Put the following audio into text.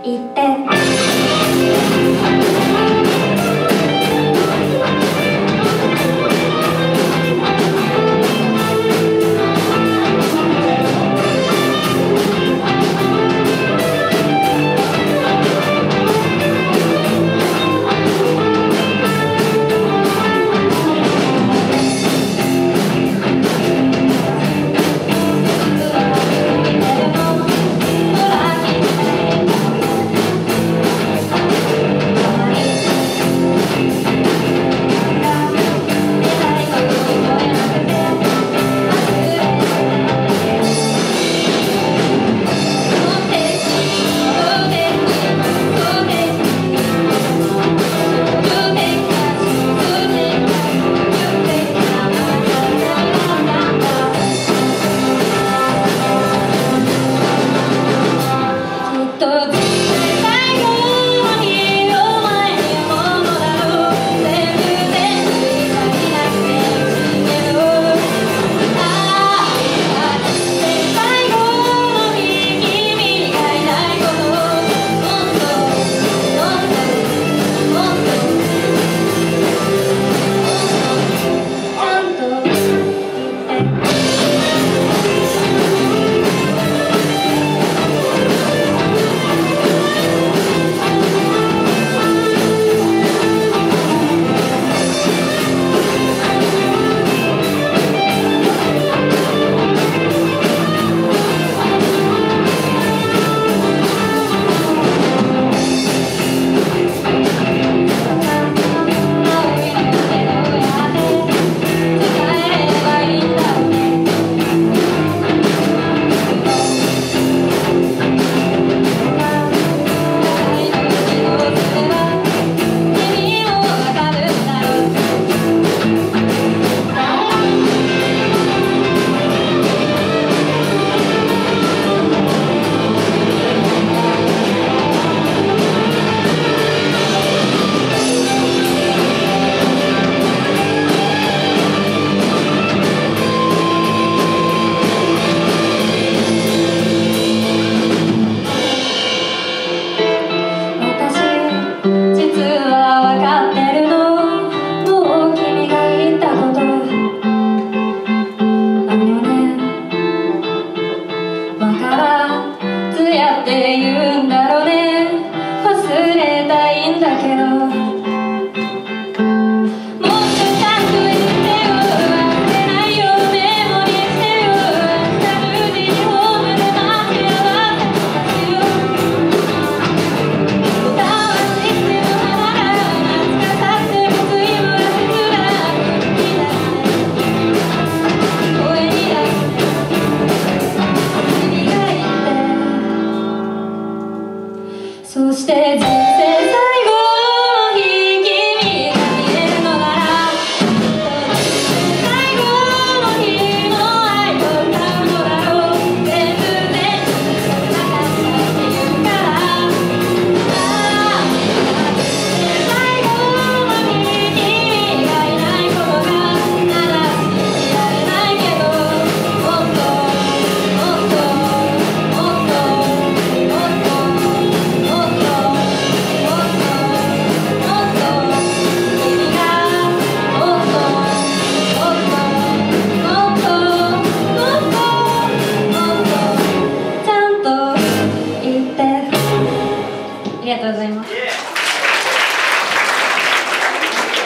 言って。そして人生最後の日、君が見えるのなら最後の日の愛を歌うのだろう。全部全部なかったって言うから最後の日、君がいないことがまだ信じられないけど、もっともっともっともっとありがとうございます。